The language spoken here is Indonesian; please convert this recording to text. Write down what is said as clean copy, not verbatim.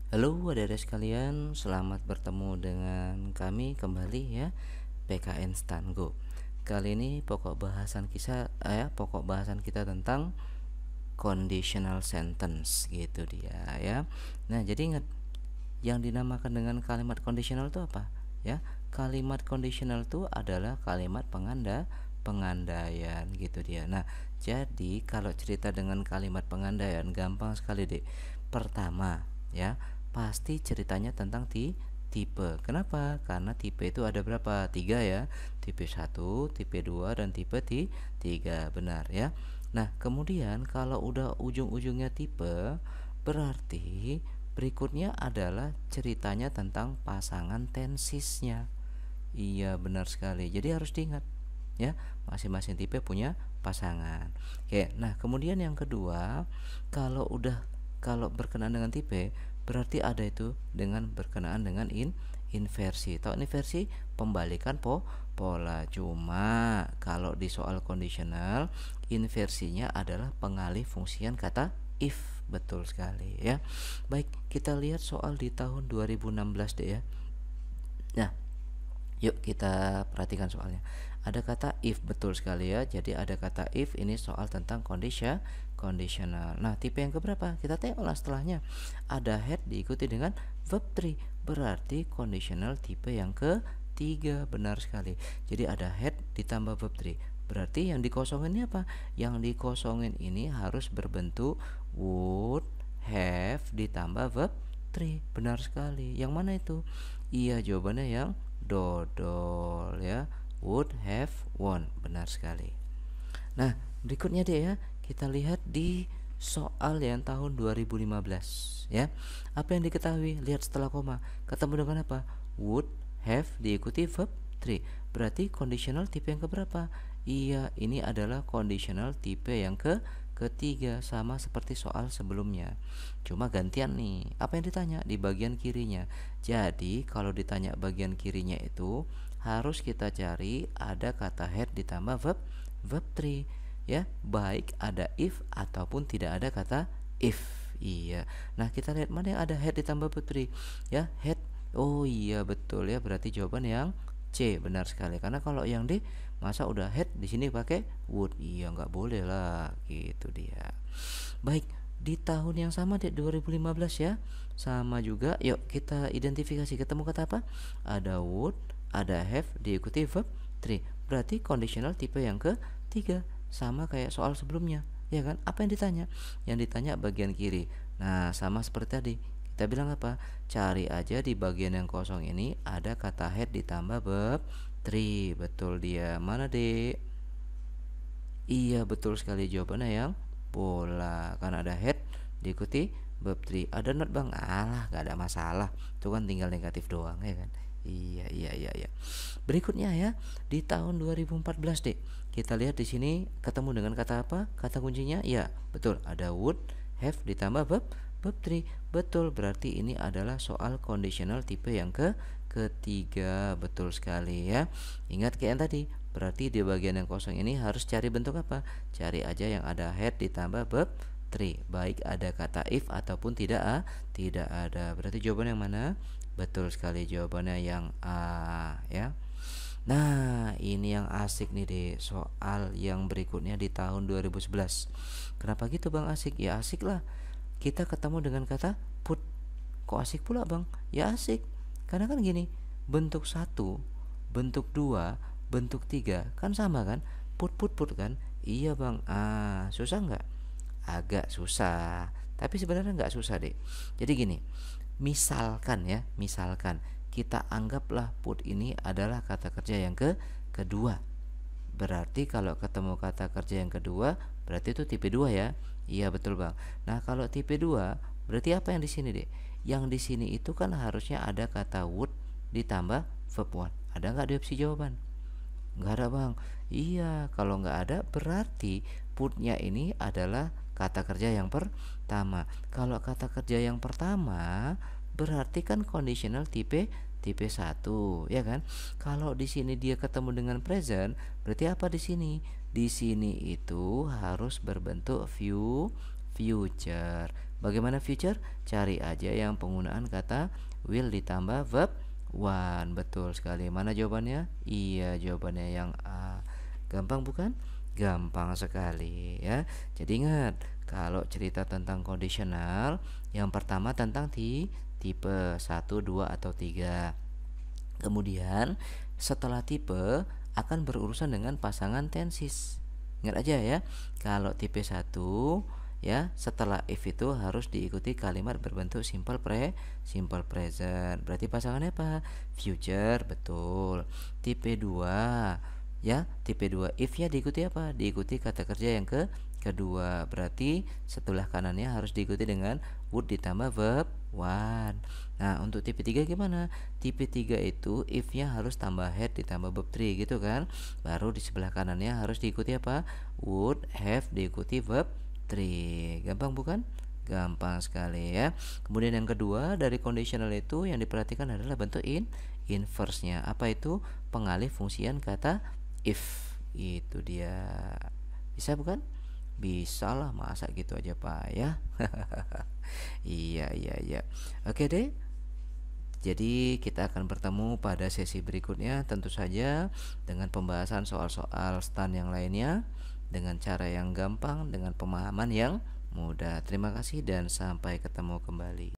Halo adik-adik sekalian, selamat bertemu dengan kami kembali ya, PKN Stango. Kali ini pokok bahasan kita tentang conditional sentence gitu dia ya. Nah, jadi ingat yang dinamakan dengan kalimat conditional itu apa? Ya, kalimat conditional itu adalah kalimat pengandaian gitu dia. Nah, jadi kalau cerita dengan kalimat pengandaian gampang sekali, Dek. Pertama, ya, pasti ceritanya tentang tipe. Kenapa? Karena tipe itu ada berapa? 3 ya. Tipe 1, tipe 2 dan tipe 3. Benar ya. Nah, kemudian kalau udah ujung-ujungnya tipe, berarti berikutnya adalah ceritanya tentang pasangan tensisnya. Iya, benar sekali. Jadi harus diingat ya, masing-masing tipe punya pasangan. Oke, nah kemudian yang kedua, kalau berkenaan dengan tipe, berarti ada itu dengan berkenaan dengan inversi. Tahu inversi? Pembalikan pola. Cuma kalau di soal conditional, inversinya adalah pengalih fungsian kata if. Betul sekali ya. Baik, kita lihat soal di tahun 2016 deh ya. Nah, yuk kita perhatikan soalnya. Ada kata if, betul sekali ya. Jadi ada kata if, ini soal tentang conditional. Nah, tipe yang keberapa? Kita tengoklah setelahnya. Ada had diikuti dengan verb 3. Berarti conditional tipe yang ketiga. Benar sekali. Jadi ada had ditambah verb 3. Berarti yang dikosongin ini apa? Yang dikosongin ini harus berbentuk would, have ditambah verb 3. Benar sekali. Yang mana itu? Iya, jawabannya yang dodol ya, would have won. Benar sekali. Nah, berikutnya deh ya, kita lihat di soal yang tahun 2015 ya. Apa yang diketahui? Lihat setelah koma, ketemu dengan apa? Would have diikuti verb 3. Berarti conditional tipe yang keberapa? Iya, ini adalah conditional tipe yang ketiga, sama seperti soal sebelumnya. Cuma gantian nih. Apa yang ditanya? Di bagian kirinya. Jadi, kalau ditanya bagian kirinya itu harus kita cari ada kata had ditambah verb 3 ya, baik ada if ataupun tidak ada kata if. Iya. Nah, kita lihat mana yang ada had ditambah verb 3 ya, had. Oh iya, betul ya, berarti jawaban yang C. Benar sekali. Karena kalau yang D, masa udah had di sini pakai would? Iya, nggak boleh lah, gitu dia. Baik, di tahun yang sama di 2015 ya, sama juga. Yuk kita identifikasi, ketemu kata apa? Ada would, ada have diikuti verb 3. Berarti conditional tipe yang ketiga, sama kayak soal sebelumnya ya kan. Apa yang ditanya? Yang ditanya bagian kiri. Nah, sama seperti tadi, kita bilang apa? Cari aja di bagian yang kosong ini ada kata had ditambah verb 3. Betul dia. Mana, Dek? Iya, betul sekali, jawabannya yang bola. Karena ada head diikuti verb 3. Ada not, Bang? Alah, gak ada masalah. Itu kan tinggal negatif doang ya kan. Iya, iya, iya, iya. Berikutnya ya, di tahun 2014 deh. Kita lihat di sini ketemu dengan kata apa? Kata kuncinya ya, betul. Ada would, have ditambah verb 3. Betul, berarti ini adalah soal conditional tipe yang ketiga. Betul sekali ya. Ingat kayak yang tadi. Berarti di bagian yang kosong ini harus cari bentuk apa? Cari aja yang ada had ditambah verb 3. Baik ada kata if ataupun tidak ada. Berarti jawaban yang mana? Betul sekali, jawabannya yang A ya. Nah, ini yang asik nih deh, soal yang berikutnya di tahun 2011. Kenapa gitu, Bang, asik? Ya asik lah. Kita ketemu dengan kata put. Kok asik pula, Bang? Ya asik. Karena kan gini, bentuk 1, bentuk 2, bentuk 3 kan sama kan? Put kan? Iya, Bang. Susah nggak? Agak susah. Tapi sebenarnya nggak susah deh. Jadi gini, misalkan ya, misalkan kita anggaplah put ini adalah kata kerja yang kedua. Berarti kalau ketemu kata kerja yang kedua, berarti itu tipe 2 ya. Iya, betul, Bang. Nah, kalau tipe 2, berarti apa yang di sini, Dek? Yang di sini itu kan harusnya ada kata would ditambah verb 1. Ada nggak di opsi jawaban? Nggak ada, Bang. Iya, kalau nggak ada berarti putnya ini adalah kata kerja yang pertama. Kalau kata kerja yang pertama berarti kan conditional tipe 1, ya kan? Kalau di sini dia ketemu dengan present, berarti apa di sini? Di sini itu harus berbentuk future. Bagaimana future? Cari aja yang penggunaan kata will ditambah verb one. Betul sekali. Mana jawabannya? Iya, jawabannya yang A. Gampang bukan? Gampang sekali ya. Jadi ingat, kalau cerita tentang kondisional, yang pertama tentang tipe 1, 2 atau 3. Kemudian setelah tipe akan berurusan dengan pasangan tenses. Ingat aja ya, kalau tipe 1 ya, setelah if itu harus diikuti kalimat berbentuk simple present. Berarti pasangannya apa? Future, betul. Tipe 2 ya, tipe 2 if-nya diikuti apa? Diikuti kata kerja yang kedua. Berarti setelah kanannya harus diikuti dengan would ditambah verb one. Nah, untuk tipe 3 gimana? Tipe 3 itu if-nya harus tambah had ditambah verb 3 gitu kan. Baru di sebelah kanannya harus diikuti apa? Would, have diikuti verb 3. Gampang bukan? Gampang sekali ya. Kemudian yang kedua dari conditional itu yang diperhatikan adalah bentuk inverse-nya. Apa itu? Pengalih fungsian kata if. Itu dia. Bisa bukan? Bisa lah, masa gitu aja Pak ya. Iya. Oke deh. Jadi kita akan bertemu pada sesi berikutnya, tentu saja dengan pembahasan soal-soal STAN yang lainnya dengan cara yang gampang, dengan pemahaman yang mudah. Terima kasih dan sampai ketemu kembali.